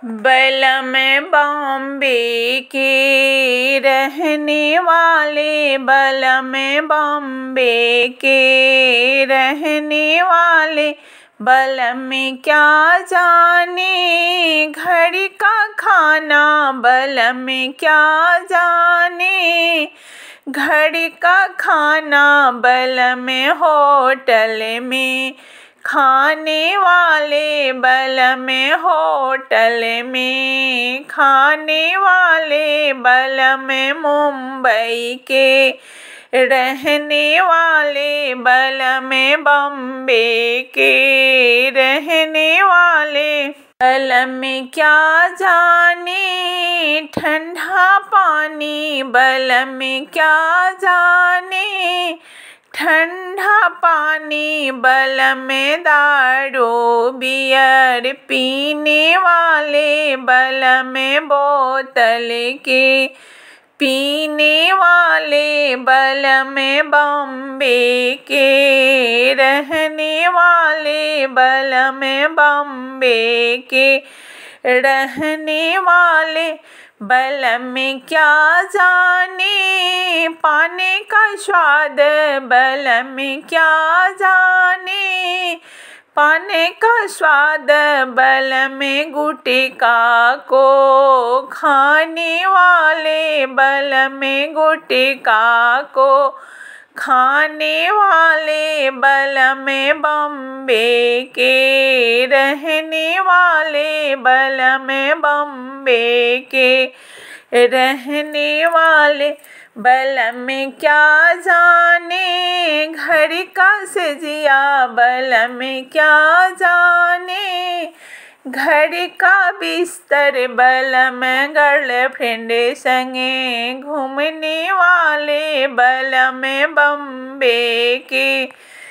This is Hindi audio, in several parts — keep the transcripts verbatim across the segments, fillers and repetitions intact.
बलम बॉम्बे के रहने वाले, बलम बॉम्बे के रहने वाले, बलम क्या जाने घर का खाना, बलम क्या जाने घर का खाना, बलम होटल में खाने वाले, बलम होटल में खाने वाले, बलम मुंबई के रहने वाले, बलम बॉम्बे के रहने वाले, बलम क्या जाने ठंडा पानी, बलम क्या जाने ठंडा पानी, बलम दारू बियर पीने वाले, बलम बोतल के पीने वाले, बलम बॉम्बे के रहने वाले, बलम बॉम्बे के रहने वाले, बलम क्या जाने पाने का स्वाद, बलम क्या जाने पाने का स्वाद, बलम गुटखा को खाने वाले, बलम गुटखा को खाने वाले, बलम बॉम्बे के रहने वाले, बलम बॉम्बे के रहने वाले, बलम क्या जाने घर का सजिया, बलम क्या जाने घर का बिस्तर, बलम गर्लफ्रेंड संगे घूमने वाले, बलम बॉम्बे के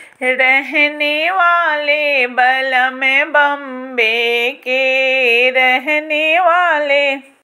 रहने वाले, बलम बॉम्बे के रहने वाले।